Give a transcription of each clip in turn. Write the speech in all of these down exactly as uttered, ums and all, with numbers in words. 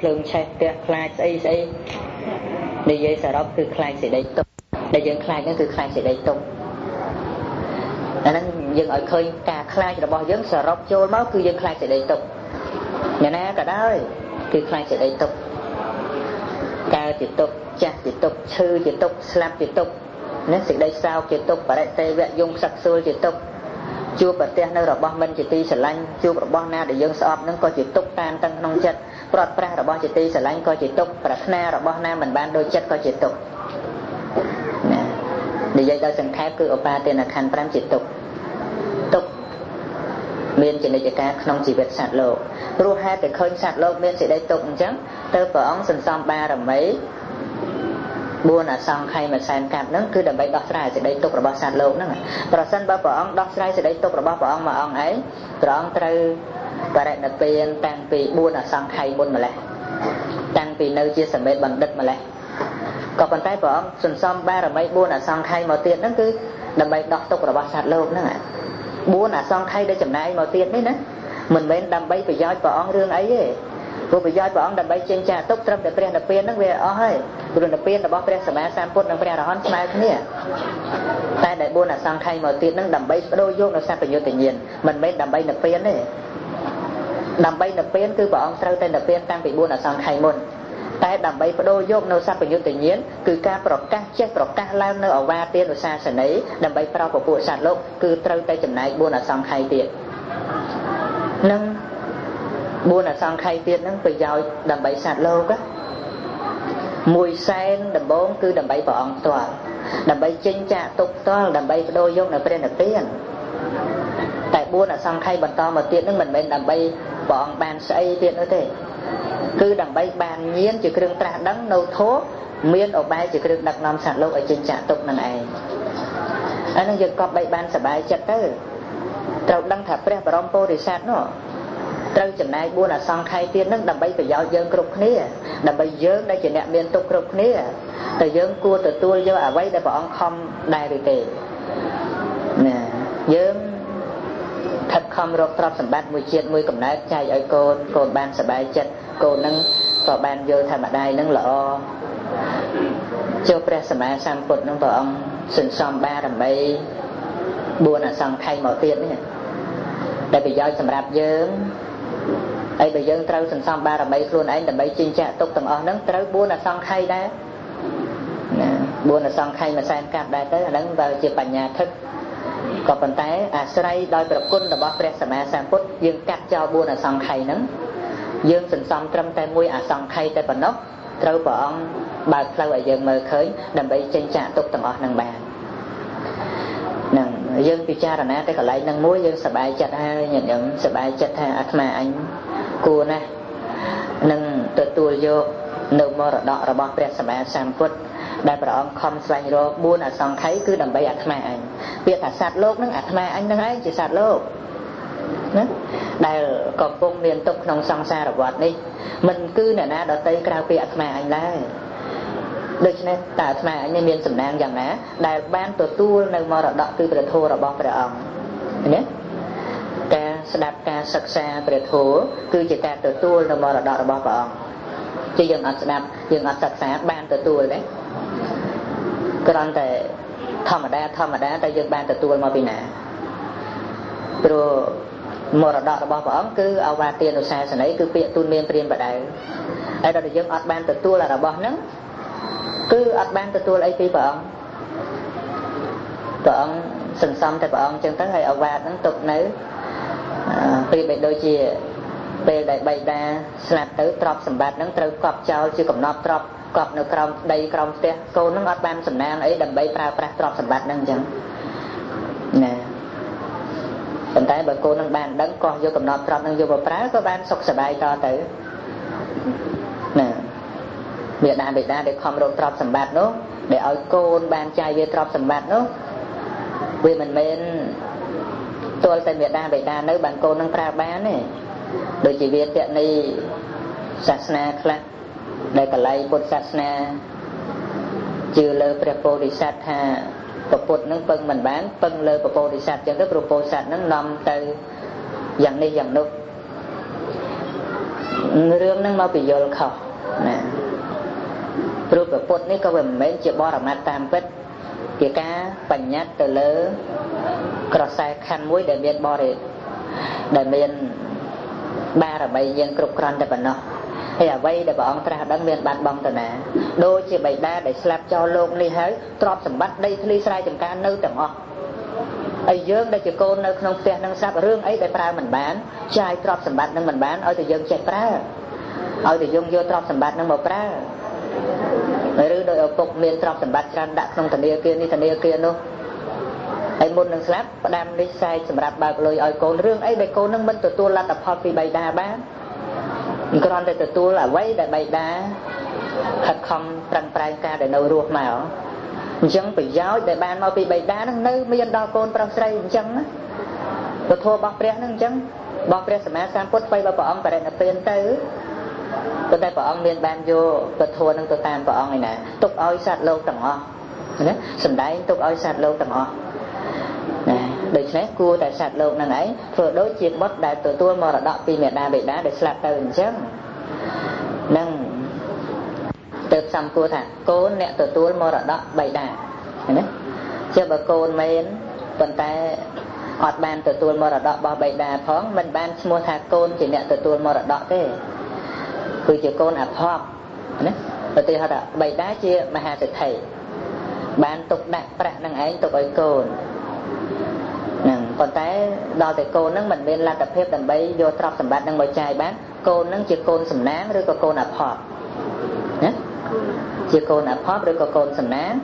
ភ្លើងឆេះផ្ទះខ្លាចស្អីស្អីនិយាយសរុបគឺខ្លាចសេចក្តីទុក្ខដែលយើងខ្លាចហ្នឹងគឺខ្លាចសេចក្តីទុក្ខអាហ្នឹងយើងឲ្យឃើញការខ្លាចរបស់យើងសរុបចូលមកគឺយើងខ្លាចសេចក្តីទុក្ខយ៉ាងណាក៏ដោយគឺខ្លាចសេចក្តីទុក្ខកើតជាទុក្ខចាស់ជាទុក្ខឈឺជាទុក្ខស្លាប់ជាទុក្ខណាសេចក្តីសោកជាទុក្ខបរិទេវៈយងខ្សឹកខ្សួលជាទុក្ខជួបប្រទះនៅរបស់មិនជាទីស្រឡាញ់ជួបរបស់ណាដែលយើងស្អប់នឹងក៏ជាទុក្ខតានតឹងក្នុងចិត្តព្រាត់ប្រាសរបស់ជាទីស្រឡាញ់ក៏ជាទុក្ខប្រាថ្នារបស់ណាមិនបានដូចចិត្តក៏ជាទុក្ខណានិយាយដល់សង្ខេបគឺឧបាទានខណ្ឌប្រាំជាទុក្ខទុក្ខមានចនិច្ចការក្នុងជីវិតសត្វលោកព្រោះហេតុតែឃើញសត្វលោកមានសេចក្តីទុក្ខអញ្ចឹងទៅព្រះអង្គសន្សំបារមីបួនអសង្ខ័យមួយសែនកាប់ហ្នឹងគឺដើម្បីដោះស្រាយសេចក្តីទុក្ខរបស់សត្វលោកហ្នឹងប្រសិនបើព្រះអង្គដោះស្រាយសេចក្តីទុក្ខរបស់ព្រះអង្គមួយអង្គឯងព្រះអង្គត្រូវបរិនិព្វានតាំងពីបួនអសង្ខ័យមុនម្លេះតាំងពីនៅជាសមេតបណ្ឌិតម្លេះក៏ប៉ុន្តែព្រះអង្គសន្សំបារមីបួនអសង្ខ័យមកទៀតហ្នឹងគឺដើម្បីដោះទុក្ខរបស់សត្វលោកហ្នឹងបួនអសង្ខ័យដែលចំណាយមកទៀតនេះណាមិនមែនដើម្បីប្រយោជន៍ព្រះអង្គរឿងអីទេព្រោះប្រយោជន៍ព្រះអង្គដើម្បីចេញចាកទុក្ខត្រឹមតែព្រះនិព្វានហ្នឹងវាអស់ហើយព្រោះនិព្វានរបស់ព្រះសម្មាសម្ពុទ្ធនិងព្រះអរហន្តស្មើគ្នាតែដែលបួនអសង្ខ័យមកទៀតហ្នឹងដើម្បីបដូរយកនៅសัพពយុត្តញ្ញាណមិនមែនដើម្បីនិព្វានទេដើម្បីនិព្វានគឺព្រះអង្គត្រូវតែនិព្វានតាំងពីបួនអសង្ខ័យមុនតែដើម្បីបដូរយកនៅសัพពយុត្តញ្ញាណគឺការប្រកាសចេះប្រកាសឡើងនៅអវាទានុសាសនីដើម្បីប្រោសពពួកសត្វលោកគឺត្រូវតែចំណាយបួនអសង្ខ័យទៀតនឹងបួនអសង្ខ័យទៀតហ្នឹងប្រយោជន៍ដើម្បីសត្វលោកមួយសែនដំបូងគឺដើម្បីព្រះអង្គផ្ទាល់ដើម្បីចេញចាកទុក្ខផ្ទាល់ដើម្បីបដូរយកនៅព្រះនិព្វានតែបួនអសង្ខ័យបន្តមកទៀតហ្នឹងមិនមែនដើម្បីព្រះអង្គបានស្អីទៀតនោះទេគឺដើម្បីបានញាណជាគ្រឿងត្រាស់ដឹងនៅធម៌មានឧបាយជាគ្រឿងដឹកនាំសត្វលោកឲ្យចេញចាកទុក្ខនឹងឯងអានឹងយើងក៏បីបានសប្បាយចិត្តទៅត្រូវដឹងថាព្រះបរមពុរិស័ទនោះត្រូវចំណាយបួនអសង្ខ័យទៀតនឹងដើម្បីប្រយោជន៍យើងគ្រប់គ្នាដើម្បីយើងដែលជាអ្នកមានទុក្ខគ្រប់គ្នាតែយើងគួរទទួលយកអ្វីដែលព្រះអង្គខំដែរឬទេណាយើងខិតខំរកទ្រព្យសម្បត្តិមួយជាតិមួយកំណើតចែកឲ្យកូនកូនបានសប្បាយចិត្តកូននឹងក៏បានយល់ថាម្ដាយនឹងល្អចូលព្រះសម្មាសម្ពុទ្ធនឹងព្រះអង្គសន្សំបារមីបួនអសង្ខ័យមកទៀតនេះដែលប្រយោជន៍សម្រាប់យើងហើយបើយើងត្រូវសន្សំបារមីខ្លួនឯងដើម្បីជិញ្ចាក់ទុកទាំងអស់ហ្នឹងត្រូវបួនអសង្ខ័យដែរណាបួនអសង្ខ័យមួយសែនកាប់ដែរទៅអាហ្នឹងបើជាបញ្ញាធិកក៏ប៉ុន្តែអាស្រ័យដោយប្រគុណរបស់ព្រះសម្មាសម្ពុទ្ធយើងកាត់ចោលបួនអសង្ខ័យហ្នឹងយើងសន្សំត្រឹមតែមួយអសង្ខ័យតែប៉ុណ្ណោះត្រូវព្រះអង្គបើកផ្លូវឲ្យយើងមើលឃើញដើម្បីចេញចាកទុកទាំងអស់ហ្នឹងបានហ្នឹងយើងពិចារណាតែកន្លែងហ្នឹងមួយយើងសប្បាយចិត្តហើយញាតិញោមសប្បាយចិត្តថាអាត្មាអញគួរណាស់នឹងទទួលយកនៅមរតករបស់ព្រះសម្មាសម្ពុទ្ធដែលព្រះអង្គខំស្វែងរកបួនអសង្ខ័យគឺដើម្បីអាត្មាអញពាក្យថាសត្វលោកហ្នឹងអាត្មាអញហ្នឹងឯងជាសត្វលោកណាដែលកំពុងមានទុក្ខក្នុងសង្សារវដ្តនេះមិនគឺអ្នកណាដទៃក្រៅពីអាត្មាអញឡើយដូច្នេះតើអាត្មាអញនេះមានសំណាងយ៉ាងណាដែលបានទទួលនៅមរតកគឺព្រះធម៌របស់ព្រះអង្គណាការស្ដាប់ការសិក្សាព្រះធម៌គឺជាការទទួលនៅមរតករបស់ព្រះអង្គជាយើងអត់ស្ដាប់យើងអត់សិក្សាបានទទួលទេគ្រាន់តែធម្មតាធម្មតាតែយើងបានទទួលមកពីណាព្រោះមរតករបស់ព្រះអង្គគឺអវាទានុសាសនីគឺពាក្យទូលមានព្រានបដៅហើយដល់តែយើងអត់បានទទួលរបស់ហ្នឹងគឺអត់បានទទួលអីពីព្រះអង្គព្រះអង្គសន្សំតែព្រះអង្គអញ្ចឹងទៅហើយអវាទហ្នឹងទុកនៅពេលបីដូចជាពេលដែលបៃតាស្លាប់ទៅទ្រព្យសម្បត្តិហ្នឹងត្រូវកប់ចោលជាកំណត់ទ្រព្យកប់នៅក្រោមដីក្រោមផ្ទះកូនហ្នឹងអត់បានសំណាងអីដើម្បីប្រើប្រាស់ទ្រព្យសម្បត្តិហ្នឹងអញ្ចឹងណាប៉ុន្តែបើកូននឹងបានដឹងកោះយកកំណត់ទ្រព្យនឹងយកមកប្រើក៏បានសុខសប្បាយតទៅណាមេដាបេដាដែលខំរកទ្រព្យសម្បត្តិនោះដែលឲ្យកូនបានចាយវាទ្រព្យសម្បត្តិនោះវាមិនមែនទល់តែមេដាបេដានៅបានកូននឹងប្រើបានទេដូចជាវាតនីសាសនាខ្លះដែលកន្លែងពុទ្ធសាសនាជឿលើព្រះពោធិសត្វថាពុទ្ធនឹងពឹងមិនបានពឹងលើព្រះពោធិសត្វចឹងទៅព្រះពោធិសត្វនឹងនាំទៅយ៉ាងនេះយ៉ាងនោះរឿងហ្នឹងមកពីយល់ខុសណាព្រោះពុទ្ធនេះក៏មិនមែនជាបរមត្ថតាមពិតជាការបញ្ញត្តិទៅលើក្រសែខណ្ឌមួយដែលមានបរិដែលមានបារមីយើងគ្រប់គ្រាន់តែប៉ុណ្ណោះហើយអ្វីដែលព្រះអង្គត្រាស់ដឹងមានបាត់បង់ទៅណាដូចជាបិតាដែលស្លាប់ចោលលោកនេះហើយទ្រព្យសម្បត្តិដីធ្លីស្រែចម្ការនៅទាំងអស់ហើយយើងដែលជាកូននៅក្នុងផ្ទះនឹងស្រាប់រឿងអីដែលប្រើមិនបានចាយទ្រព្យសម្បត្តិនឹងមិនបានឲ្យតែយើងចេះប្រើឲ្យតែយើងយកទ្រព្យសម្បត្តិនឹងមកប្រើឬដោយឪពុកមានទ្រព្យសម្បត្តិច្រើនដាក់ក្នុងធនាគារនេះធនាគារនោះហើយមុននឹងស្លាប់ផ្ដាំនេះខ្សែសម្រាប់បើកលុយឲ្យកូនរឿងអីដែលកូននឹងមិនទទួលលទ្ធផលពីបិតាបានគ្រាន់តែទទួលអ្វីដែលបិតាខិតខំប្រឹងប្រែងការដែលនៅរស់មកអញ្ចឹងប្រយោជន៍ដែលបានមកពីបិតានឹងនៅមានដល់កូនប្រុសស្រីអញ្ចឹងណាពធរបស់ព្រះនឹងអញ្ចឹងរបស់ព្រះសម្មាសម្ពុទ្ធថ្មីរបស់ព្រះអង្គបរិនិព្វានទៅប៉ុន្តែព្រះអង្គមានបានយកពធនឹងទៅតាមព្រះអង្គឯណាទុកឲ្យសត្វលោកទាំងអស់ណាសំដែងទុកឲ្យសត្វលោកទាំងអស់ណាដូច្នេះគួរតែសត្វលោកនឹងឯងធ្វើដូចជាបុត្រដែលទទួលមរតកពីមេដាបិតាដែលស្លាប់ទៅអញ្ចឹងនឹងទៅសំគួរថាកូនអ្នកទទួលមរតកបិតាណាជាបើកូនមែនប៉ុន្តែអត់បានទទួលមរតករបស់បិតាផងមិនបានឈ្មោះថាកូនជាអ្នកទទួលមរតកទេគឺជាកូនអភ័ព្វណាប្រទេសហៅថាបិតាជាមហាសេដ្ឋីបានទុកដាក់ប្រាក់នឹងឯងទុកឲ្យកូនហ្នឹងប៉ុន្តែដល់តែកូនហ្នឹងមិនមានលទ្ធភាពដើម្បីយកទ្រព្យសម្បត្តិហ្នឹងមកចាយបានកូនហ្នឹងជាកូនសំណាងឬក៏កូនអភ័ព្វណាជាកូនអភ័ព្វឬក៏កូនសំណាង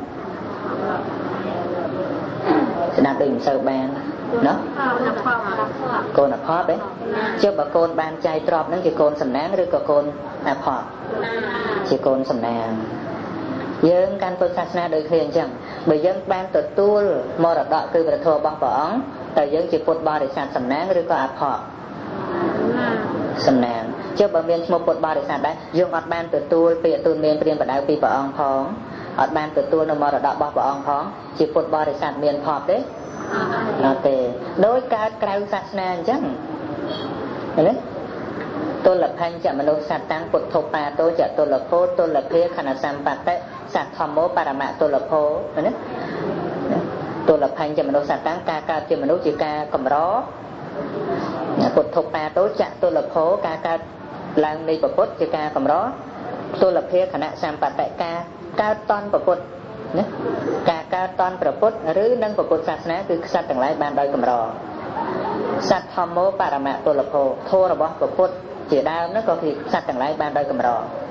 ស្ដាប់ដូចមិនសូវបានណាកូនអភ័ព្វទេចុះបើកូនបានចាយទ្រព្យហ្នឹងជាកូនសំណាងឬក៏កូនអភ័ព្វជាកូនសំណាងយើងកាន់ពុទ្ធសាសនាដូចគ្នាអញ្ចឹងបើយើងបានទទួលមរតកគឺព្រះធម៌របស់ព្រះអង្គតើយើងជាពុទ្ធបរិស័ទសំណាងឬក៏អភ័ព្វសំណាងចុះបើមានឈ្មោះពុទ្ធបរិស័ទដែរយើងអត់បានទទួលពាក្យទូលមានព្រានបដៅពីព្រះអង្គផងអត់បានទទួលនៅមរតករបស់ព្រះអង្គផងជាពុទ្ធបរិស័ទមានផលទេអត់ទេដោយកើតក្រៅសាសនាអញ្ចឹងឃើញទេទុលភញ្ចមនុស្សសត្តាំងពុទ្ធោបាតោចតុលភោទុលភាខណសម្បត្តិសត្វធម្មោបរមតុលភោណាទុលភញ្ចមនុស្សសត្តាំងការកើតជាមនុស្សជាការកម្រពុទ្ធោបាតោចតុលភោការកើតឡើងនៃពុទ្ធជាការកម្រទុលភាខណសម្បត្តិការកើតតន់ពុទ្ធណាការកើតតន់ព្រះពុទ្ធឬនឹងពុទ្ធសាសនាគឺខ្សត្រទាំងឡាយបានដោយកម្រសត្វធម្មោបរមតុលភោធម៌របស់ពុទ្ធជាដើមនោះក៏គឺសត្វទាំងឡាយបានដោយកម្រ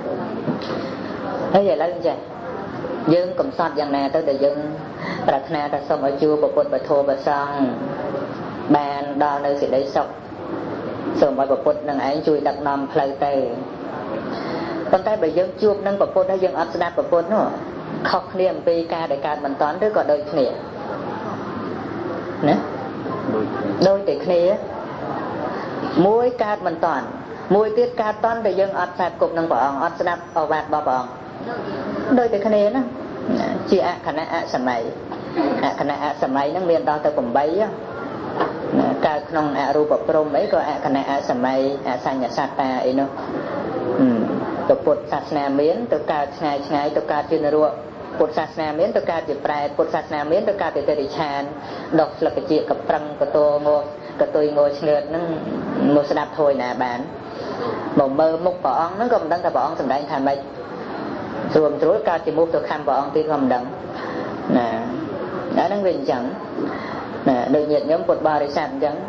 ហើយឥឡូវចេះយើងកំសត់យ៉ាងណាទៅដែលយើងប្រាថ្នាថាសូមឲ្យជួបពុទ្ធពធប្រសង្ឃបានដល់នៅសេចក្តីសុខសូមឲ្យពុទ្ធនឹងឯងជួយដឹកនាំផ្លូវទៅប៉ុន្តែបើយើងជួបនឹងពុទ្ធហើយយើងអត់ស្ដាប់ពុទ្ធនោះខុសគ្នាអំពីការដែលកើតមិនតាន់ឬក៏ដូចគ្នាណាដូចតែគ្នាមួយកើតមិនតាន់មួយទៀតកើតតាន់តែយើងអត់ស្ដាប់គប់នឹងព្រះអង្គអត់ស្ដាប់ឱវាទរបស់ព្រះអង្គដូចតែគ្នាណាជាអខណៈអសម័យអខណៈអសម័យហ្នឹងមានដល់ទៅប្រាំបីកើតក្នុងអរូបព្រំអីក៏អខណៈអសម័យអសញ្ញសត្តាអីនោះទៅពុទ្ធសាសនាមានទៅកើតឆ្ងាយឆ្ងាយទៅកើតជានរកពុទ្ធសាសនាមានទៅកើតជាប្រែតពុទ្ធសាសនាមានទៅកើតជាតិរិឆានដុសស្លឹកជាកប្រឹងកតោងកតុយងឆ្ងឿតហ្នឹងមកស្ដាប់ធួយណាបានមកមើលមុខព្រះអង្គហ្នឹងក៏មិនដឹងថាព្រះអង្គសម្ដែងថាម៉េចស្រួលស្រួលកើតជាមុខទៅខំព្រះអង្គទៀតក៏មិនដឹងណាអាហ្នឹងវាអញ្ចឹងណាដូចញាតិញោមពុទ្ធបរិស័ទអញ្ចឹង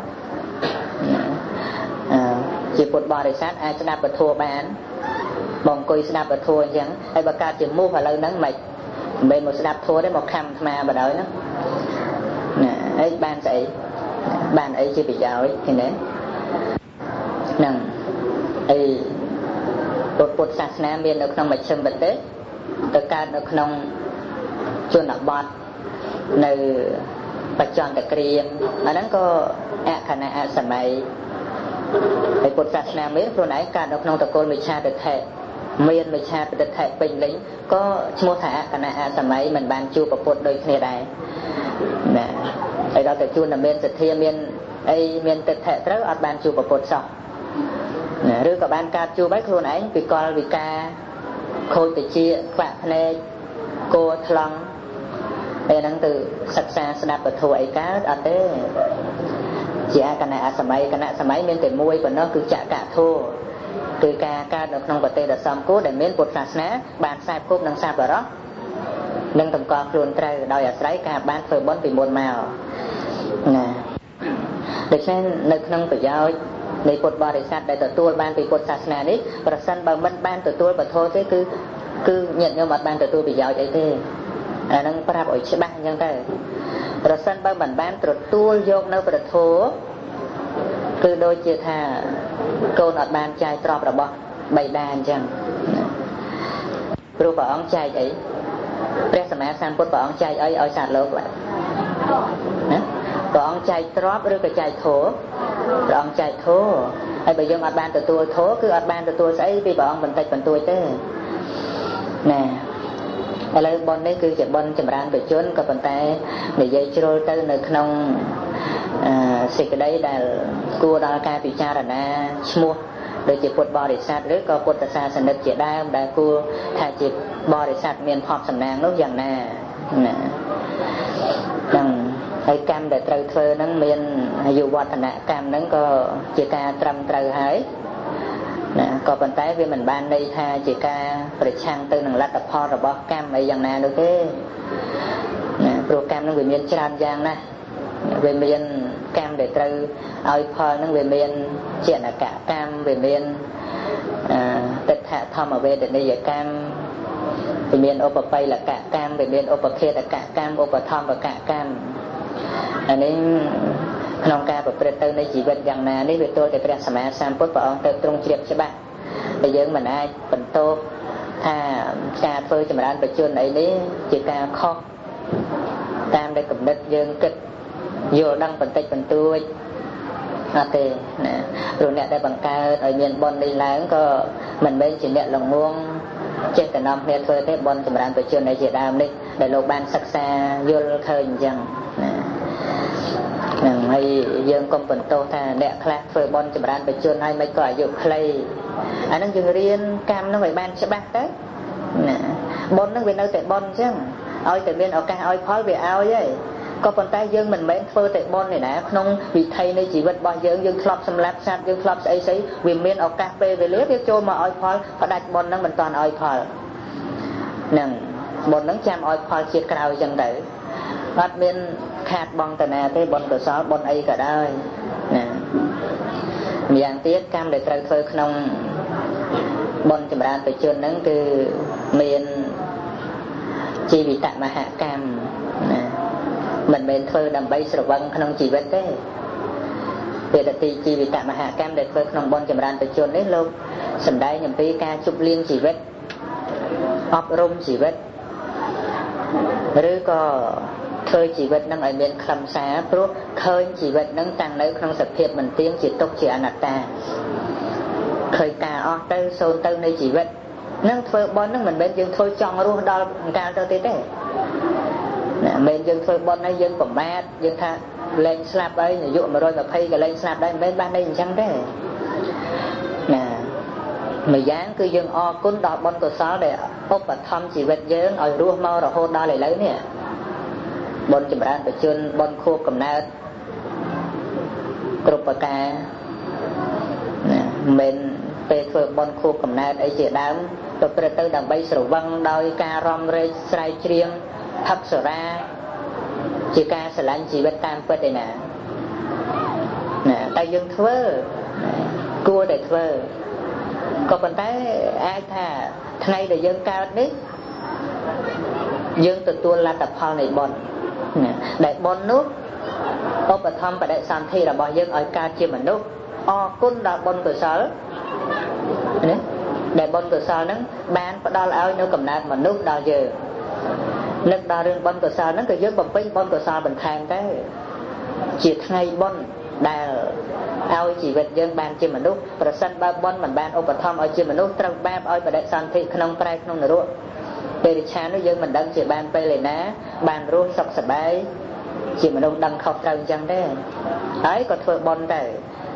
អឺជាពុទ្ធបរិស័ទអាចស្ដាប់ពធបានបងអង្គុយស្ដាប់ពធអញ្ចឹងហើយបើកើតជាមុខឥឡូវហ្នឹងមិនមិនមកស្ដាប់ធัวទេមកខំអាត្មាបដ ாய் ហ្នឹងណាហើយបានស្អីបានអីជាប្រយោជន៍ឃើញទេហ្នឹងអីពុទ្ធសាសនាមាននៅក្នុងមជ្ឈិមប្រទេសទៅកើតនៅក្នុងជនបទនៅបច្ចន្តគ្រាមអាហ្នឹងក៏អខណៈអសម័យហើយពុទ្ធសាសនាមានខ្លួនឯងកើតនៅក្នុងតកូលមិច្ឆាទិដ្ឋិមានមិច្ឆាទិដ្ឋិពេញលេញក៏ឈ្មោះថាអខណៈអសម័យមិនបានជួបពុទ្ធដូចគ្នាដែរណាហើយដល់តែជួនតែមានសទ្ធាមានអីមានទិដ្ឋិត្រូវអត់បានជួបពុទ្ធសោះឬក៏បានកើតជួបឲ្យខ្លួនឯងពិកលវិការខូចតិចខ្វាក់ភ្នែកគោថ្លង់ពេលហ្នឹងទៅសិក្សាស្ដាប់ពធអីកើតអត់ទេជាគណៈអសម័យគណៈសម័យមានតែមួយប៉ុណ្ណោះគឺចក្រធម៌គឺការកើតនៅក្នុងប្រទេសដ៏សំគួរដែលមានពុទ្ធសាសនាបានខ្សែគប់នឹងសប្បុរសនឹងតម្កល់ខ្លួនត្រូវដោយអាស្រ័យការបានធ្វើបុណ្យពីមុនមកណាដូច្នេះនៅក្នុងប្រយោជន៍នៃពុទ្ធបរិស័ទដែលទទួលបានពីពុទ្ធសាសនានេះប្រសិនបើមិនបានទទួលពធទេគឺគឺញាតិញោមអត់បានទទួលប្រយោជន៍អីទេអាហ្នឹងប្រាប់ឲ្យច្បាស់អញ្ចឹងទៅប្រសិនបើមិនបានទទួលយកនៅប្រធោគឺដូចជាថាកូនអត់បានចែកទ្រព្យរបស់បិតាអញ្ចឹងព្រោះព្រះអង្គចែកអីព្រះសម្មាសម្ពុទ្ធព្រះអង្គចែកអីឲ្យសត្វលោកណាព្រះអង្គចែកទ្រព្យឬក៏ចែកធម៌ព្រះអង្គចែកធម៌ហើយបើយើងអត់បានទទួលធម៌គឺអត់បានទទួលស្អីពីព្រះអង្គបន្តិចបន្តួចទេណាឥឡូវបុណ្យនេះគឺជាបុណ្យចម្រើនបជនក៏ប៉ុន្តែនិយាយជ្រុលទៅនៅក្នុងសេចក្តីដែលគួរដល់ការពិចារណាឈ្មោះដូចជាពុទ្ធបរិស័ទឬក៏ពុទ្ធសាសនិកជាដើមដែលគួរថាជាបរិស័ទមានភ័ព្វសំណាងនោះយ៉ាងណាណាហ្នឹងហើយកម្មដែលត្រូវធ្វើហ្នឹងមានអាយុវឌ្ឍនកម្មហ្នឹងក៏ជាការត្រឹមត្រូវហើយណាក៏ប៉ុន្តែវាមិនបានន័យថាជាការប្រឆាំងទៅនឹងលទ្ធផលរបស់កម្មអីយ៉ាងណានោះទេណាព្រោះកម្មហ្នឹងវាមានច្រើនយ៉ាងណាស់វាមានកម្មដែលត្រូវឲ្យផលហ្នឹងវាមានចេតនកកម្មវាមានទិដ្ឋធម្មវេទនីយកម្មវាមានឧបបិលកកម្មវាមានឧបខេតកកម្មឧបធម្មកកម្មអានេះក្នុងការប្រព្រឹត្តទៅនៃជីវិតយ៉ាងណានេះវាទល់តែព្រះសម្មាសម្ពុទ្ធព្រះអង្គទៅទ្រង់ជ្រាបច្បាស់តែយើងមិនអាចបន្ទោសថាការធ្វើចម្រើនបជនអីនេះជាការខុសតាមដែលគំនិតយើងគិតយល់ដឹងបន្តិចបន្តួចអត់ទេណាព្រោះអ្នកដែលបង្កើតឲ្យមានបុណ្យនេះឡើងក៏មិនមែនជាអ្នកល្ងងចេះតែនាំគ្នាធ្វើទេបុណ្យចម្រើនបជនអីជាដើមនេះដែលលោកបានសិក្សាយល់ឃើញអញ្ចឹងណាហ្នឹងហើយយើងកុំបន្ទោសថាអ្នកខ្លះធ្វើបុណ្យចម្រើនបជនហើយមិនក៏អាយុខ្លីអាហ្នឹងយើងរៀនកម្មហ្នឹងឲ្យបានច្បាស់ទៅណាបុណ្យហ្នឹងវានៅតែបុណ្យអញ្ចឹងឲ្យតែមានឱកាសឲ្យផលវាឲ្យហើយក៏ប៉ុន្តែយើងមិនមែនធ្វើតែបុណ្យទេណាក្នុងវិថីនៃជីវិតរបស់យើងយើងធ្លាប់សម្លាប់សត្វយើងធ្លាប់ស្អីស្អីវាមានឱកាសពេលវេលាវាចូលមកឲ្យផលផ្ដាច់បុណ្យហ្នឹងមិនតាន់ឲ្យផលហ្នឹងបុណ្យហ្នឹងចាំឲ្យផលជាតិក្រោយអញ្ចឹងទៅអត់មានខាតបង់តាណាទេបុណ្យកុសលបុណ្យអីក៏ដោយណាម្យ៉ាងទៀតកម្មដែលត្រូវធ្វើក្នុងបុណ្យចម្រើនបជនហ្នឹងគឺមានជីវិតមហាកម្មណាមិនមែនធ្វើដើម្បីស្រវឹងក្នុងជីវិតទេពេលតែទីជីវិតមហាកម្មដែលធ្វើក្នុងបុណ្យចម្រើនបជននេះលោកសម្ដែងអំពីការជប់លៀងជីវិតអប់រំជីវិតឬក៏ធ្វើជីវិតនឹងឲ្យមានខ្លឹមសារព្រោះឃើញជីវិតនឹងតាំងនៅក្នុងសភាពមិនទៀងជាទុក្ខជាអនត្តាឃើញការអស់ទៅសូន្យទៅនៃជីវិតនឹងធ្វើបុណ្យនឹងមិនមែនយើងធ្វើចង់រស់ដល់កាលទៅទេទេណាមិនយើងធ្វើបុណ្យហើយយើងប្រមាថយើងថាលែងស្លាប់ហើយអាយុមួយរយម្ភៃក៏លែងស្លាប់ដែរមិនមែនបានន័យអញ្ចឹងទេណាម្យ៉ាងគឺយើងអរគុណដល់បុណ្យកុសលដែលឧបត្ថម្ភជីវិតយើងឲ្យរស់មករហូតដល់ឥឡូវនេះបុណ្យចម្រើនបជនបុណ្យខួបកំណើតគ្រប់ប្រការណាមិនពេលធ្វើបុណ្យខួបកំណើតអីជាដើមប្រព្រឹត្តទៅដើម្បីស្រវឹងដោយការរំលែកស្រែកច្រៀងថឹកសរាជាការស្រឡាញ់ជីវិតតាមពិតឯណាណាតែយើងធ្វើគួរតែធ្វើក៏ប៉ុន្តែអាចថាថ្ងៃដែលយើងកើតនេះយើងទទួលលទ្ធផលនៃបុណ្យណាដែលបុណ្យនោះឧបត្ថម្ភបដិសន្ធិរបស់យើងឲ្យកើតជាមនុស្សអរគុណដល់បុណ្យកុសលណាដែលបុណ្យកុសលហ្នឹងបានផ្ដល់ឲ្យនៅកំណើតមនុស្សដល់យើងនឹកដល់រឿងបុណ្យកុសលហ្នឹងក៏យើងបំពេញបុណ្យកុសលបន្ថែមទៅជាថ្ងៃបុណ្យដែលឲ្យជីវិតយើងបានជាមនុស្សប្រសិនបើបុណ្យមិនបានឧបត្ថម្ភឲ្យជាមនុស្សត្រូវបាបឲ្យបដិសន្ធិក្នុងប្រែក្នុងនរកពេលរិឆាននោះយើងមិនដឹងជាបានពេលឯណាបានរស់សុខសប្បាយជាមនុស្សដឹងខុសត្រូវអញ្ចឹងទេហើយក៏ធ្វើបុណ្យទៅ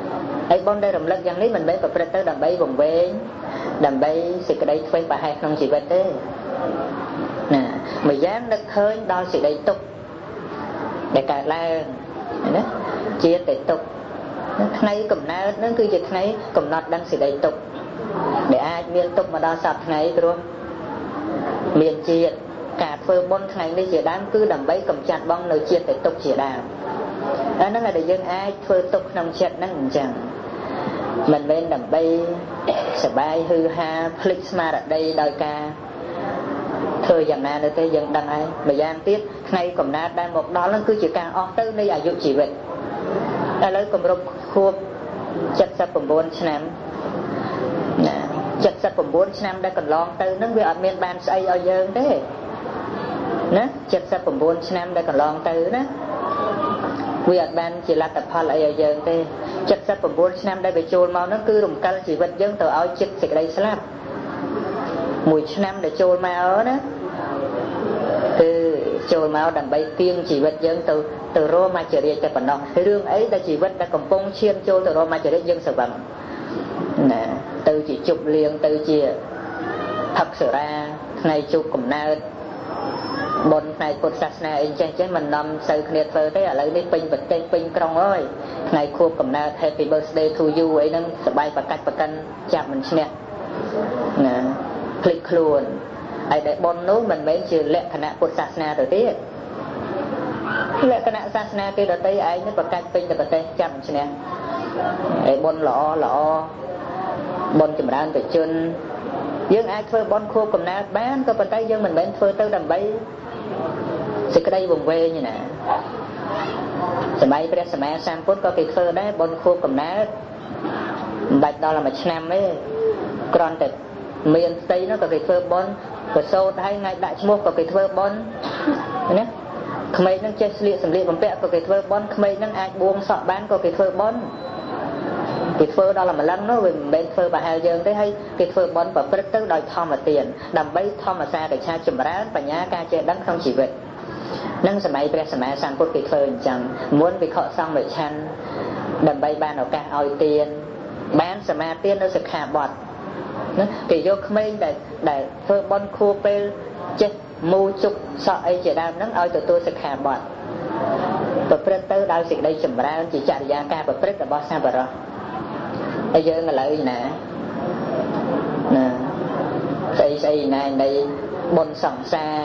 ហើយបនដែលរំលឹកយ៉ាងនេះមិនមែនប្រព្រឹត្តទៅដើម្បីវង្វេងដើម្បីសេចក្តីធ្វេសប្រហែសក្នុងជីវិតទេណាម្យ៉ាងនឹកឃើញដល់សេចក្តីទុក្ខដែលកើតឡើងណាជាតែទុក្ខថ្ងៃកំណើតហ្នឹងគឺជាថ្ងៃកំណត់ដឹងសេចក្តីទុក្ខដែលអាចមានទុក្ខមកដល់សពថ្ងៃព្រោះមានជាតិការធ្វើបុណ្យថ្ងៃនេះជាដើមគឺដើម្បីកម្ចាត់បងនៅជាតិតែទុក្ខជាដើមអាហ្នឹងដែលយើងអាចធ្វើទុក្ខក្នុងចិត្តហ្នឹងអញ្ចឹងមិនមែនដើម្បីសបាយហឺហាភ្លេចស្មារតីដោយការធ្វើយ៉ាងណាទៅទេយើងដឹងហើយម្យ៉ាងទៀតថ្ងៃកំណើតដែលមកដល់ហ្នឹងគឺជាការអស់ទៅនៃអាយុជីវិតឥឡូវគម្រប់ខួប칠십구ឆ្នាំណា칠십구ឆ្នាំដែលកន្លងទៅហ្នឹងវាអត់មានបានស្អីឲ្យយើងទេណា칠십구ឆ្នាំដែលកន្លងទៅណាវាអត់បានជាលទ្ធផលអីឲ្យយើងទេ칠십구ឆ្នាំដែលបញ្ចូលមកហ្នឹងគឺរំកិលជីវិតយើងទៅឲ្យចិត្តសេចក្តីស្លាប់មួយឆ្នាំដែលចូលមកណាគឺចូលមកដើម្បីទាញជីវិតយើងទៅទៅរមច្ចរិយតែប៉ុណ្ណោះរឿងអីដែលជីវិតដែលកំពុងឈានចូលទៅរមច្ចរិយយើងស្រវឹងណាទៅជាជប់លៀងទៅជាផឹកសុរាថ្ងៃជប់កំណើតបុណ្យផ្នែកពុទ្ធសាសនាអីចេះចេះមិននាំសូវគ្នាធ្វើទេឥឡូវនេះពេញប្រទេសពេញក្រុងអើយថ្ងៃខួបកំណើត Happy Birthday to you អីហ្នឹងសប្បាយប្រកាច់ប្រកិនចាប់មិនឈ្នះណាភ្លេចខ្លួនហើយដែលបុណ្យនោះមិនមែនជាលក្ខណៈពុទ្ធសាសនាទៅទៀតលក្ខណៈសាសនាគេដទៃឯងនេះប្រកាច់ពេញទៅប្រទេសចាប់មិនឈ្នះហើយបុណ្យល្អល្អបុណ្យចម្រើនបជនយើងអាចធ្វើបុណ្យខួបកំណើតបានក៏ប៉ុន្តែយើងមិនមែនធ្វើទៅដើម្បីសេចក្តីវង្វេងណាសម័យព្រះសម្មាសម្ពុទ្ធក៏គេធ្វើដែរបុណ្យខួបកំណើតមិនបាច់ដល់មួយឆ្នាំទេគ្រាន់តែមានផ្ទៃនោះក៏គេធ្វើបុណ្យប្រសូតឲ្យថ្ងៃដាក់ឈ្មោះក៏គេធ្វើបុណ្យណាក្មេងនឹងចេះស្លៀកសម្លៀកបំពាក់ក៏គេធ្វើបុណ្យក្មេងនឹងអាចបួងសក់បានក៏គេធ្វើបុណ្យគេធ្វើដល់ម្លឹងនោះវាមិនមែនធ្វើប្រហែលយើងទេហើយគេធ្វើបុណ្យប្រព្រឹត្តទៅដោយធម្មទានដើម្បីធម្មសារកិច្ឆាចម្រើនបញ្ញាការចេះដឹងក្នុងជីវិតនឹងសម័យព្រះសម្មាសម្ពុទ្ធគេធ្វើអញ្ចឹងមុនវិខសង្ឃវិឆ័ន្ទដើម្បីបានឱកាសឲ្យទានបានសមាទាននៅសិក្ខាបទណាគេយកក្មេងដែលដែលធ្វើបុណ្យខួបពេលចេះមូជុកសក់អីជាដើមហ្នឹងឲ្យទទួលសិក្ខាបទប្រព្រឹត្តទៅដោយសេចក្តីចម្រើនជាចរិយាការប្រព្រឹត្តរបស់សប្បុរសហើយយើងឥឡូវណាណាស្អីស្អីណែនៃបុណ្យសង្សារ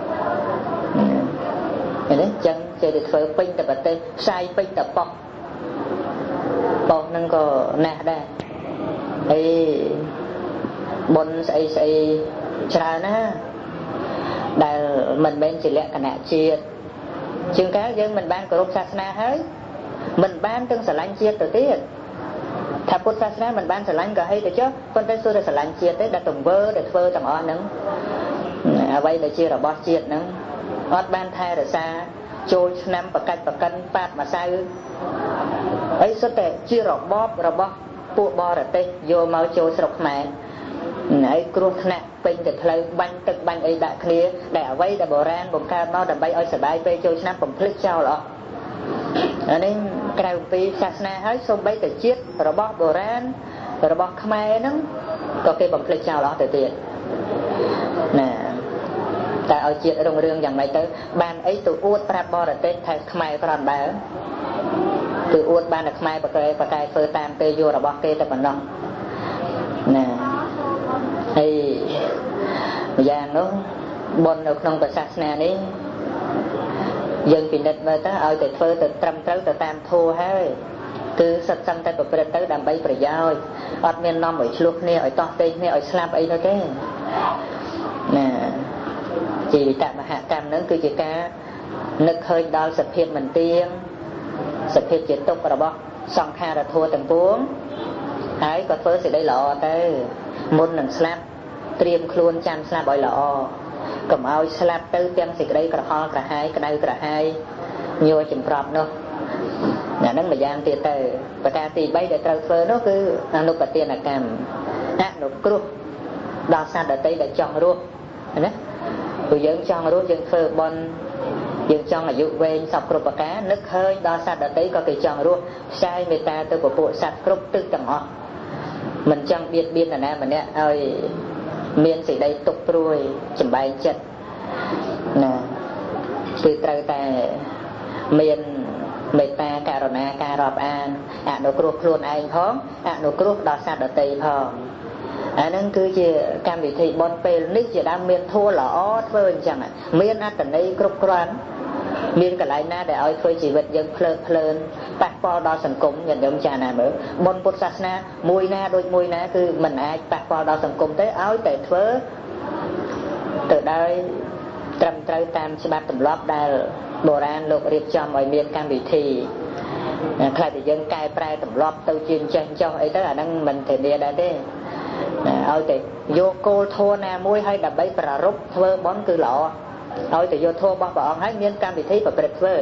នេះចឹងចេះតែធ្វើពេញតែប្រទេសផ្សាយពេញតែប៉ុស្តិ៍ប៉ុស្តិ៍ហ្នឹងក៏ណាស់ដែរអីបុណ្យស្អីស្អីច្រើនណាដែលមិនមែនជាលក្ខណៈជាតិជាងកាលយើងមិនបានគោរពសាសនាហើយមិនបានទាំងស្រឡាញ់ជាតិទៅទៀតថាពុទ្ធសាសនាមិនបានស្រឡាញ់ក៏ហីទៅចុះប៉ុន្តែសួរតែស្រឡាញ់ជាតិទេដែលទង្វើដែលធ្វើទាំងអស់ហ្នឹងអ្វីដែលជារបស់ជាតិហ្នឹងអត់បានថែរក្សាចូលឆ្នាំប្រកាច់ប្រកិនប៉ាត់ម្សៅអីសុទ្ធតែជារបបរបស់ពួកបរទេសយកមកចូលស្រុកខ្មែរហើយគ្រោះថ្នាក់ពេញទៅផ្លូវបាញ់ទឹកបាញ់អីដាក់គ្នាដែលអ្វីដែលបុរាណបង្កើតមកដើម្បីឲ្យសบายពេលចូលឆ្នាំបំភ្លេចចោលអស់អានេះក្រៅពីសាសនាហើយសូម្បីតែជាតិរបស់បុរាណរបស់ខ្មែរហ្នឹងក៏គេបំភ្លេចចោលអស់ទៅទៀតណាតែឲ្យជាតិរុងរឿងយ៉ាងម៉េចទៅបានអីទៅអួតប្រាប់បរទេសថាខ្មែរក្រំដើគឺអួតបានតែខ្មែរបកែបកែធ្វើតាមពេលយករបស់គេតែប៉ុណ្ណោះណាហើយម្យ៉ាងនោះបុណ្យនៅក្នុងសាសនានេះយើងពិនិត្យមើលទៅឲ្យតែធ្វើទៅត្រឹមត្រូវទៅតាមធម៌ហើយគឺសិតសឹងតែប្រព្រឹត្តទៅដើម្បីប្រយោជន៍អត់មាននាំឲ្យឆ្លោះគ្នាឲ្យតោះតេងគ្នាឲ្យស្លាប់អីនោះទេណាជីវិតមហកម្មនឹងគឺជាការនឹកឃើញដល់សភាពមិនទៀងសភាពជាទុក្ខរបស់សង្ខារធัวទាំងពួងហើយក៏ធ្វើសេចក្តីល្អទៅមុននឹងស្លាប់ត្រៀមខ្លួនចាំស្លាប់ឲ្យល្អកុំឲ្យស្លាប់ទៅទាំងសេចក្តីក្រហល់ក្រហាយក្តៅក្រហាយញ័រចម្ប្រាប់នោះអាហ្នឹងម្យ៉ាងទៀតទៅប្រការទីបីដែលត្រូវធ្វើនោះគឺអនុបទានកម្មអនុគ្រោះដល់សត្វដទៃដែលចង់រស់ណាព្រោះយើងចង់រស់យើងធ្វើបុណ្យយើងចង់អាយុវែងសពគ្រប់ប្រការនឹកឃើញដល់សត្វដទៃក៏គេចង់រស់ផ្សាយមេត្តាទៅពពួកសត្វគ្រប់ទិសទាំងអស់មិនចង់បៀតបៀននរណាម្នាក់ឲ្យមានសេចក្តីទុក្ខព្រួយចំបែងចិត្តណាគឺត្រូវតែមានមេត្តាករុណាការរាប់អានអនុគ្រោះខ្លួនឯងផងអនុគ្រោះដល់សត្វដទៃផងអាហ្នឹងគឺជាកម្មវិធីបុណ្យពេលនេះជាដើមមានធัวល្អធ្វើអញ្ចឹងមានអត្តន័យគ្រប់គ្រាន់មានកន្លែងណាដែលឲ្យធ្វើជីវិតយើងភ្លើតភ្លើនប៉ះពាល់ដល់សង្គមញាតិញោមចាណាមើលបុណ្យពុទ្ធសាសនាមួយណាដូចមួយណាគឺមិនអាចប៉ះពាល់ដល់សង្គមទេឲ្យតែធ្វើទៅដោយត្រឹមត្រូវតាមច្បាប់ទម្លាប់ដែលបុរាណលោករៀបចំឲ្យមានកម្មវិធីខ្លះតែយើងកែប្រែទម្លាប់ទៅជាចេះចោះអីទៅអាហ្នឹងមិនធានាដែរទេឲ្យតែយកគោលធម៌ណាមួយឲ្យដើម្បីប្រារព្ធធ្វើបុណ្យគឺល្អឲ្យតែយកធម៌របស់ព្រះអង្គឲ្យមានកម្មវិធីប្រព្រឹត្តធ្វើ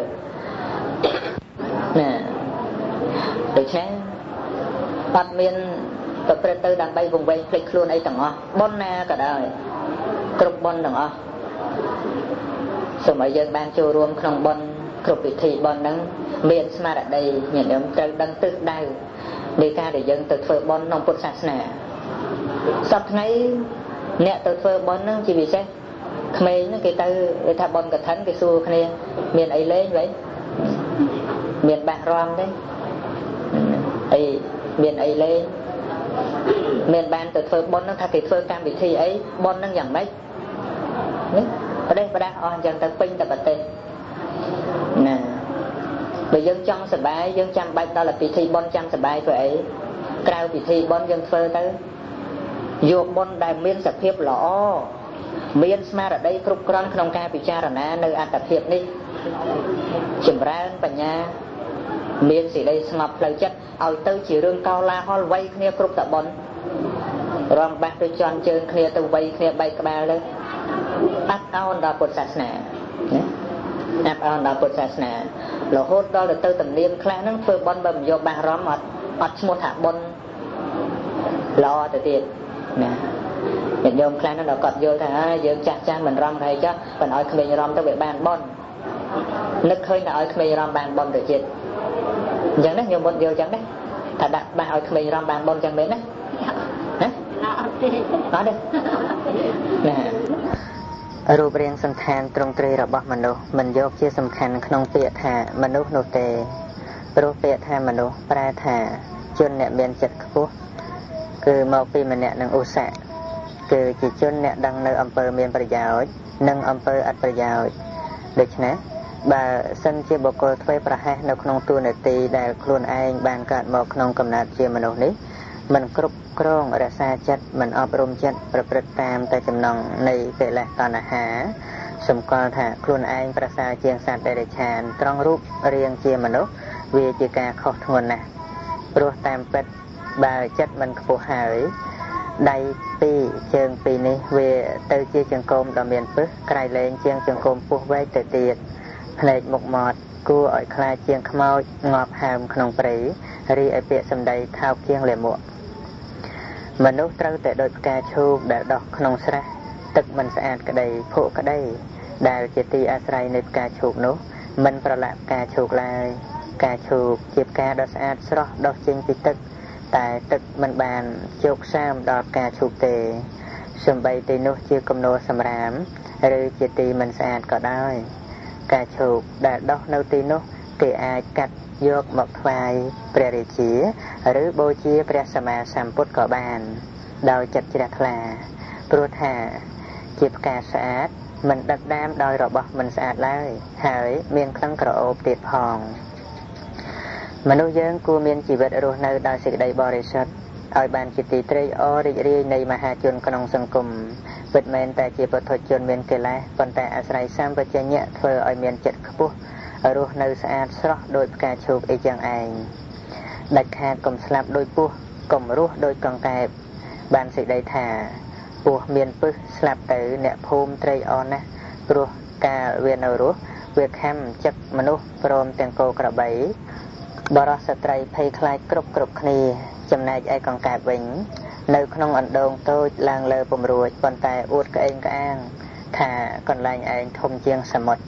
ណាដូច្នេះអត់មានប្រព្រឹត្តទៅដើម្បីវង្វេងភ្លេចខ្លួនអីទាំងអស់បុណ្យណាក៏ដោយគ្រប់បុណ្យទាំងអស់សូមឲ្យយើងបានចូលរួមក្នុងបុណ្យគ្រប់ពិធីបុណ្យហ្នឹងមានស្មារតីញាតិញោមត្រូវដឹងទិសដៅនៃការដែលយើងទៅធ្វើបុណ្យក្នុងពុទ្ធសាសនាសប្តាហ៍ថ្ងៃអ្នកទៅធ្វើបុណ្យហ្នឹងជាពិសេសក្មេងហ្នឹងគេទៅគេថាបុណ្យកឋិនគេសួរគ្នាមានអីលេងvậyមានបាសរំទេអីមានអីលេងមានបានទៅធ្វើបុណ្យហ្នឹងថាគេធ្វើកម្មវិធីអីបុណ្យហ្នឹងយ៉ាងម៉េចនេះប្រទេសប្រដាស់អស់អញ្ចឹងទៅពេញតែប្រទេសណាបើយើងចង់សប្បាយយើងចាំបាច់ដល់ពិធីបុណ្យចាំសប្បាយធ្វើអីក្រៅពិធីបុណ្យយើងធ្វើទៅយកបុណ្យដែលមានសភាពល្អមានស្មារតីគ្រប់គ្រាន់ក្នុងការពិចារណានៅអត្តភាពនេះចម្រើនបញ្ញាមានសេចក្តីស្ងប់ផ្លូវចិត្តឲ្យទៅជារឿងកោឡាហលវៃគ្នាគ្រប់តបុណ្យរំបាស់ទៅជន់ជើងគ្នាទៅវៃគ្នាបែកក្បាលទៅអាប់អោនដល់ពុទ្ធសាសនាណាអាប់អោនដល់ពុទ្ធសាសនារហូតដល់ទៅទំនៀមខ្លះហ្នឹងធ្វើបុណ្យបើមិនយកបាសរំអត់អត់ឈ្មោះថាបុណ្យល្អទៅទៀតណាញាតិញោមខ្លះហ្នឹងដល់គាត់យល់ថាយើងចាស់ចាស់មិនរំហើយចាស់មិនឲ្យក្មេងរំទៅវាបានបុណ្យនឹកឃើញតែឲ្យក្មេងរំបានបុណ្យទៅទៀតអញ្ចឹងណាញោមមុតយល់អញ្ចឹងណាថាដាក់បាសឲ្យក្មេងរំបានបុណ្យអញ្ចឹងមែនណាណាអត់ទេអត់ទេណារូបរាងសន្តានទ្រង់ទ្រាយរបស់មនុស្សមិនយកជាសំខាន់ក្នុងពាក្យថាមនុស្សនោះទេព្រោះពាក្យថាមនុស្សប្រែថាជនអ្នកមានចិត្តខ្ពស់គឺមកពីម្នាក់នឹងឧស្សាហ៍គឺជាជនអ្នកដឹងនៅអំពើមានប្រយោជន៍និងអំពើអត់ប្រយោជន៍ដូច្នេះបើសិនជាបុគ្គលធ្វើប្រហែសនៅក្នុងទូនាទីដែលខ្លួនឯងបានកើតមកក្នុងកំណើតជាមនុស្សនេះមិនគ្រប់គ្រងរក្សាចិត្តមិនអប់រំចិត្តប្រព្រឹត្តតាមតែចំណងនៃកិលេសតណ្ហាសម្គាល់ថាខ្លួនឯងប្រសើរជាងសត្វដេរឆានត្រង់រូបរាងជាមនុស្សវាជាការខុសធ្ងន់ណាស់ព្រោះតាមពិតបើចិត្តមិនខ្ពស់ហើយដៃពីរជើងពីរនេះវាទៅជាចង្កូមដ៏មានពឹសក្រៃលែងជាងចង្កូមពោះវែកទៅទៀតភ្នែកមុខមាត់គួរឲ្យខ្លាចជាងខ្មោចងាប់ហើមក្នុងព្រៃរីឯពាក្យសម្ដីថោកជាងលាមកមនុស្សត្រូវតែដូចផ្កាឈូកដែលដុះក្នុងស្រះទឹកមិនស្អាតក្តីភក់ក្តីដែលជាទីអាស្រ័យនៃផ្កាឈូកនោះមិនប្រឡាក់ផ្កាឈូកឡើយផ្កាឈូកជាផ្កាដ៏ស្អាតស្រស់ដុះចេញពីទឹកតែទឹកមិនបានជោគសាមដល់ផ្កាឈូកទេសូម្បីទីនោះជាគំនរសម្រាមឬជាទីមិនស្អាតក៏ដោយផ្កាឈូកដែលដុះនៅទីនោះគេអាចកាត់យកមកថ្វាយព្រះរាជាឬបូជាព្រះសម្មាសម្ពុទ្ធក៏បានដោយចិត្តជ្រះថ្លាព្រោះថាជាផ្កាស្អាតមិនដឹកដាមដោយរបស់មិនស្អាតឡើយហើយមានក្លិនក្រអូបទៀតផងមនុស្សយើងគួរមានជីវិតរស់នៅដោយសេចក្តីបរិសុទ្ធឲ្យបានជាទីត្រេកអររីករាយនៃមហាជនក្នុងសង្គមពិតមែនតែជាពុទ្ធជនមានកិលេសប៉ុន្តែអាស្រ័យសម្បជញ្ញៈធ្វើឲ្យមានចិត្តខ្ពស់រស់នៅស្អាតស្រស់ដោយផ្កាឈូកអីចឹងឯងដាច់ខាតកុំស្លាប់ដោយពស់កុំរស់ដោយកង្កែបបានសេចក្តីថាពស់មានពឹសស្លាប់ទៅអ្នកភូមិត្រេកអរណាស់ព្រោះកាលវានៅរស់វាខំចឹកមនុស្សព្រមទាំងគោក្របីបរិសុទ្ធស្ត្រីភ័យខ្លាចគ្រប់គ្រប់គ្នាចំណែកឯកង្កែបវិញនៅក្នុងអណ្ដូងតូចឡើងលើពំរួចប៉ុន្តែអួតក្អេងក្អាងថាកន្លែងឯងធំជាងសមុទ្រ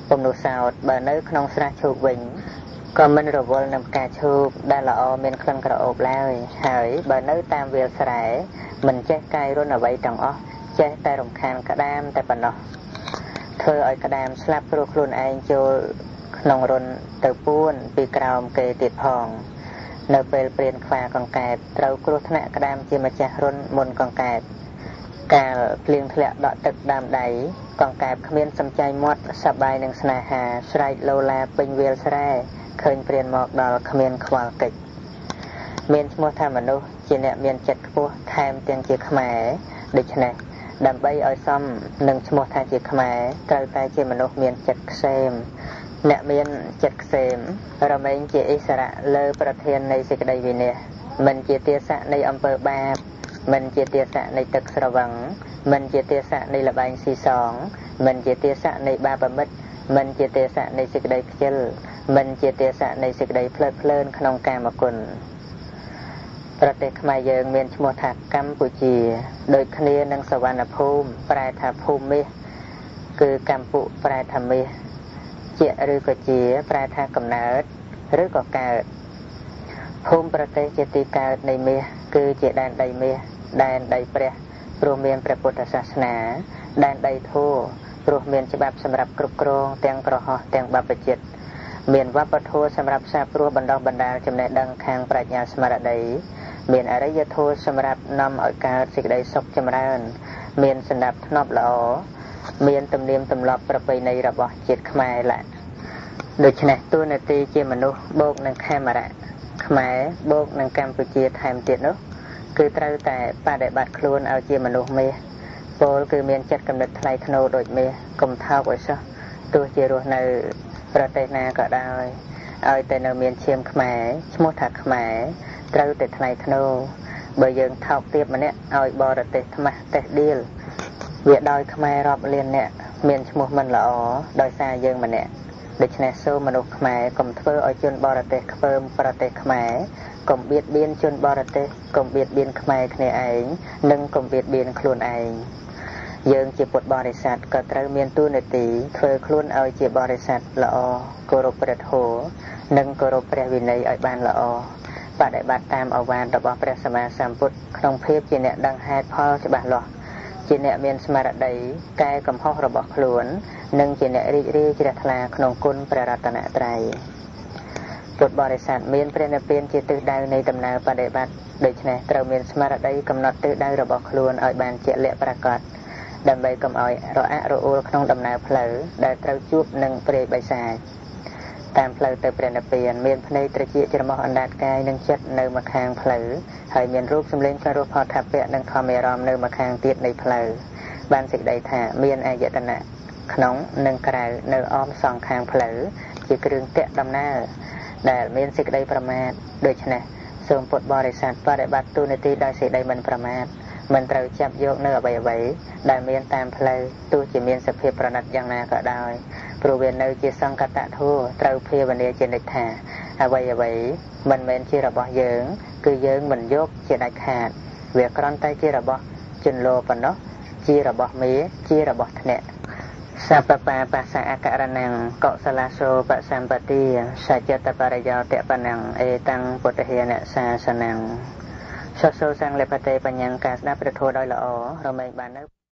ពំនុសោតបើនៅក្នុងស្រះឈូកវិញក៏មិនរវល់នឹងផ្កាឈូកដែលល្អមានក្លិនក្រអូបឡើយហើយបើនៅតាមវាលស្រែមិនចេះកាយរុនអ្វីទាំងអស់ចេះតែរំខានក្តាមតែប៉ុណ្ណោះធ្វើឲ្យក្តាមស្លាប់ព្រោះខ្លួនឯងចូលក្នុងរុនទៅពួនពីក្រោមគេទៀតផងនៅពេលព្រានខ្វាកង្កែបត្រូវគ្រោះថ្នាក់ក្តាមជាម្ចាស់រុនមុនកង្កែបកាលភ្លៀងធ្លាក់ដក់ទឹកដើមដៃកង្កែបគ្មានសំចៃមាត់សប្បាយនឹងស្នេហាស្រែកលោឡាពេញវាលស្រែឃើញព្រានមកដល់គ្មានខ្វល់កិច្ចមានឈ្មោះថាមនុស្សជាអ្នកមានចិត្តខ្ពស់ថែមទាំងជាខ្មែរដូច្នេះដើម្បីឲ្យសមនឹងឈ្មោះថាជាខ្មែរត្រូវតែជាមនុស្សមានចិត្តខ្សែមអ្នកមានចិត្តខ្សែមរមែងជាអិសរៈលើប្រធាននៃសេចក្តីវិន័យមិនជាទាស័កនៃអំពើបាបមិនជាទាស័កនៃទឹកស្រវឹងមិនជាទាស័កនៃលបែងស៊ីសងមិនជាទាស័កនៃបាបមិត្តមិនជាទាស័កនៃសេចក្តីខ្ជិលមិនជាទាស័កនៃសេចក្តីភ្លើតភ្លើនក្នុងកាមគុណប្រទេសខ្មែរយើងមានឈ្មោះថាកម្ពុជាដូចគ្នានឹងសវណ្ណភូមិប្រែថាភូមិមាសគឺកម្ពុប្រែថាមាសជាឬក៏ជាប្រែថាកំណើតឬក៏កើតភូមិប្រទេសជាទីកើតនៃមាសគឺជាដែនដីមាសដែនដីព្រះព្រោះមានព្រះពុទ្ធសាសនាដែនដីធម៌ព្រោះមានច្បាប់សម្រាប់គ្រប់គ្រងទាំងក្រហោះទាំងបព្វជិតមានវប្បធម៌សម្រាប់សាព្រោះបណ្ដោះបណ្ដាលចំណេះដឹងខាងប្រាជ្ញាស្មារតីមានអរិយធម៌សម្រាប់នាំឲ្យកើតសេចក្តីសុខចម្រើនមានសណ្ដាប់ធ្នាប់ល្អមានទំនៀមទម្លាប់ប្រពៃណីរបស់ជាតិខ្មែរឡាដូច្នេះតួនាទីជាមនុស្សបូកនឹងខេមរៈខ្មែរបូកនឹងកម្ពុជាថែមទៀតនោះគឺត្រូវតែបដិបត្តិខ្លួនឲ្យជាមនុស្សមាសពោលគឺមានចិត្តគំនិតថ្លៃថ្នូរដូចមាសកុំថោកឲ្យសោះទោះជារស់នៅប្រទេសណាក៏ដោយឲ្យតែនៅមានឈាមខ្មែរឈ្មោះថាខ្មែរត្រូវតែថ្លៃថ្នូរបើយើងថោកទាបម្នាក់ឲ្យបរទេសថ្មាស់តេះដៀលវាដោយខ្មែររាប់លានអ្នកមានឈ្មោះមិនល្អដោយសារយើងម្នាក់ដូច្នេះសូមមនុស្សខ្មែរកុំធ្វើឲ្យជនបរទេសខ្ពើមប្រទេសខ្មែរ កុំបៀតបៀនជនបរទេសកុំបៀតបៀនខ្មែរគ្នាឯងនិងកុំបៀតបៀនខ្លួនឯងយើងជាពុទ្ធបរិស័ទក៏ត្រូវមានតួនាទីធ្វើខ្លួនឲ្យជាបរិស័ទល្អគោរពព្រះធម៌និងគោរពព្រះវិន័យឲ្យបានល្អបដិបត្តិតាមឱវាទរបស់ព្រះសម្មាសម្ពុទ្ធក្នុងភាពជាអ្នកដឹងហេតុផលច្បាស់លាស់ជាអ្នកមានស្មារតីកែកំហុសរបស់ខ្លួននិងជាអ្នករីករាយជ្រះថ្លាក្នុងគុណព្រះរតនត្រ័យពុទ្ធបរិស័ទមានព្រះនិព្វានជាទិសដៅនៃដំណើរបដិបត្តិដូច្នេះត្រូវមានស្មារតីកំណត់ទិសដៅរបស់ខ្លួនឲ្យបានជាក់លាក់ប្រាកដដើម្បីកុំឲ្យរអាក់រអួលក្នុងដំណើរផ្លូវដែលត្រូវជួបនឹងព្រាយបិសាចតាមផ្លូវទៅព្រះនិព្វានមានភ្នែកត្រចៀកច្រមុះអណ្ដាតកាយនិងចិត្តនៅម្ខាងផ្លូវហើយមានរូបសម្លេងក្នុងរូបផតថពៈនិងធម្មអារម្មណ៍នៅម្ខាងទៀតនៃផ្លូវបានសេចក្តីថាមានអាយតនៈក្នុងនិងក្រៅនៅអមសងខាងផ្លូវជាគ្រឿងតាក់ដំណើរដែលមានសេចក្តីប្រមាទដូច្នេះសូមពុទ្ធបរិស័ទបដិបត្តិទូនាទីដោយសេចក្តីមិនប្រមាទមិនត្រូវចាប់យកនៅអ្វីអ្វីដែលមានតាមផ្លូវទោះជាមានសភាពប្រណិតយ៉ាងណាក៏ដោយព្រោះវានៅជាសង្កតធម៌ត្រូវភាវនាជានិច្ចថាអ្វីអ្វីមិនមែនជារបស់យើងគឺយើងមិនយកជាដាច់ខាតវាគ្រាន់តែជារបស់ជនលោប៉ុណ្ណោះជារបស់មេជារបស់ធ្នាក់សពបាបសអករណង្កុសលាសោបសម្បទាសច្ចតបរិយោតបណង្អេតាំងពុទ្ធិនសាសនੰសសោសង្ឃលេបតេបញ្ញការស្ដាប់ព្រះធម៌ដោយល្អរមែងបាននៅ